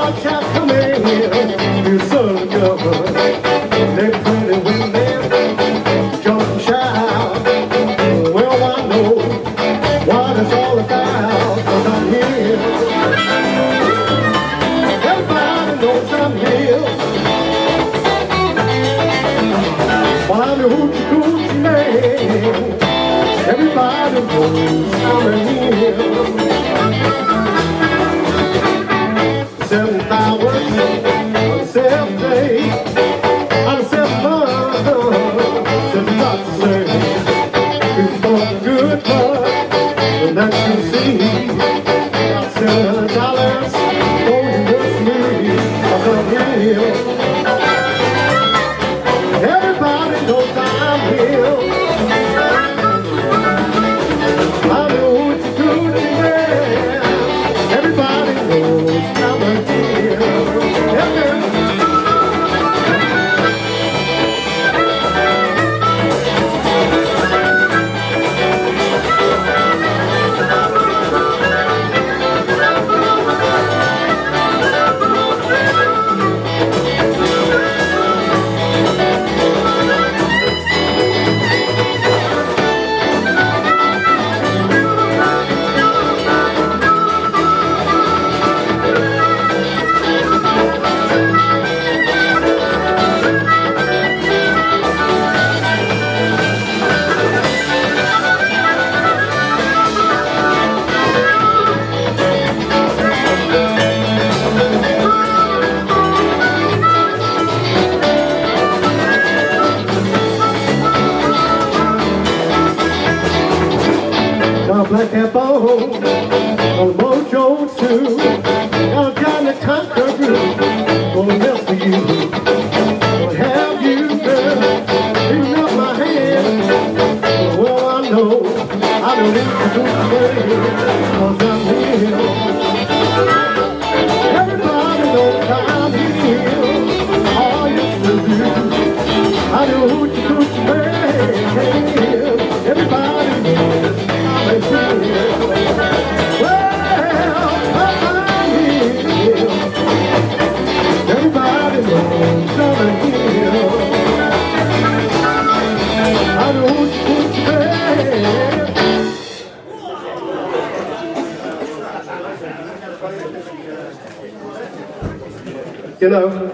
watch out coming in, you son of a gun. They're pretty women, jump and shout. Well, I know what it's all about, 'cause I'm here. Everybody knows I'm here. While I'm the hoochie coochie man, everybody knows I'm here. 7 hours, 7 days, I'm 7 months, 7 months to say. It's for good luck, and that you see. Got $7 for you with me, 'cause I'm here. Everybody knows I'm here. I'm the hoochie coochie man. Everybody knows I'm here. Black hat on Mojo too. Now Johnny Conqueror gonna mess with you. Gonna have you, girl, picking up my hand. Well, I know I don't need to do the 'cause I'm here. Everybody knows I'm here. All you to do, I know hoochie coochie man. Everybody knows. Well, I'm here. Everybody knows I'm here. I know who's bad. You know,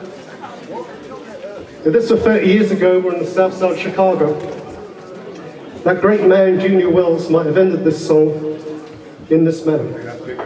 if this was 30 years ago, we're in the south side of Chicago. That great man, Junior Wells, might have ended this song in this manner.